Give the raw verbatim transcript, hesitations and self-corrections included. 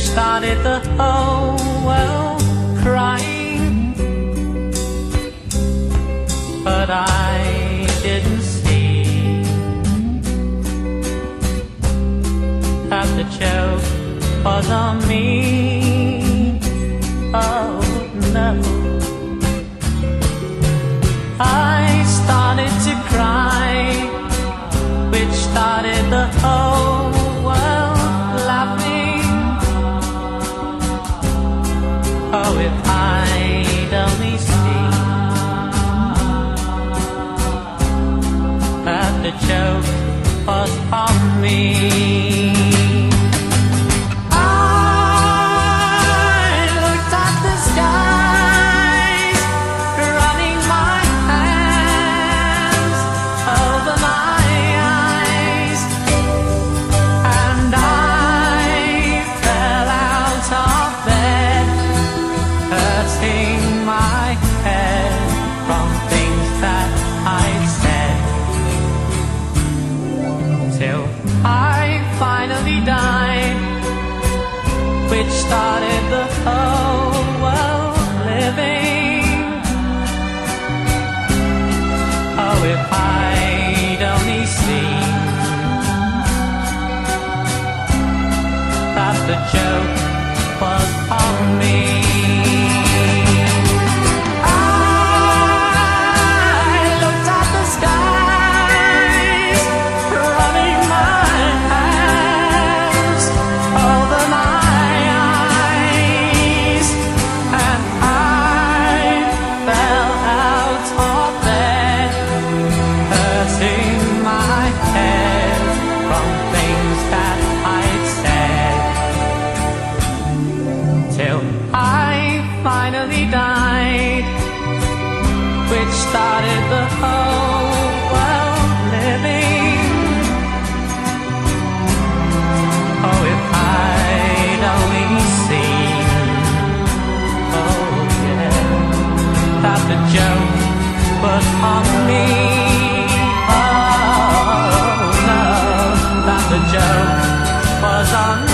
started the whole world crying, but I didn't see that the joke was on me. Oh no, I started to cry, which started the whole world laughing. Oh, if I'd only seen that the joke was on me. Till I finally died, which started the whole world living. Oh, if I'd only seen that the joke was on me. Finally died, which started the whole world living. Oh, if I'd only seen, oh yeah, that the joke was on me. Oh no, that the joke was on me.